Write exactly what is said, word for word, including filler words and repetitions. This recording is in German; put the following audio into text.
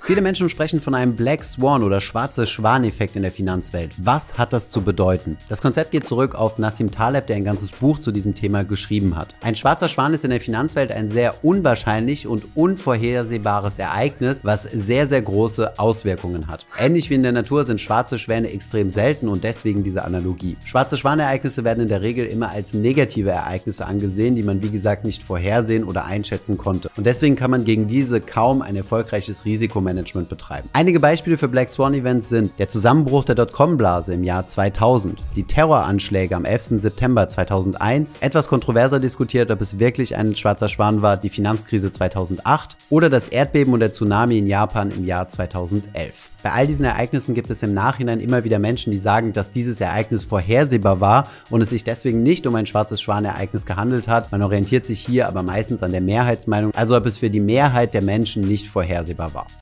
Viele Menschen sprechen von einem Black Swan oder schwarze Schwan-Effekt in der Finanzwelt. Was hat das zu bedeuten? Das Konzept geht zurück auf Nassim Taleb, der ein ganzes Buch zu diesem Thema geschrieben hat. Ein schwarzer Schwan ist in der Finanzwelt ein sehr unwahrscheinlich und unvorhersehbares Ereignis, was sehr, sehr große Auswirkungen hat. Ähnlich wie in der Natur sind schwarze Schwäne extrem selten und deswegen diese Analogie. Schwarze Schwanereignisse werden in der Regel immer als negative Ereignisse angesehen, die man wie gesagt nicht vorhersehen oder einschätzen konnte. Und deswegen kann man gegen diese kaum ein erfolgreiches Risikomanagement betreiben. Einige Beispiele für Black Swan Events sind der Zusammenbruch der Dotcom-Blase im Jahr zweitausend, die Terroranschläge am elften September zweitausendeins, etwas kontroverser diskutiert, ob es wirklich ein schwarzer Schwan war, die Finanzkrise zweitausendacht oder das Erdbeben und der Tsunami in Japan im Jahr zweitausendelf. Bei all diesen Ereignissen gibt es im Nachhinein immer wieder Menschen, die sagen, dass dieses Ereignis vorhersehbar war und es sich deswegen nicht um ein schwarzes Schwan-Ereignis gehandelt hat. Man orientiert sich hier aber meistens an der Mehrheitsmeinung, also ob es für die Mehrheit der Menschen nicht vorhersehbar war.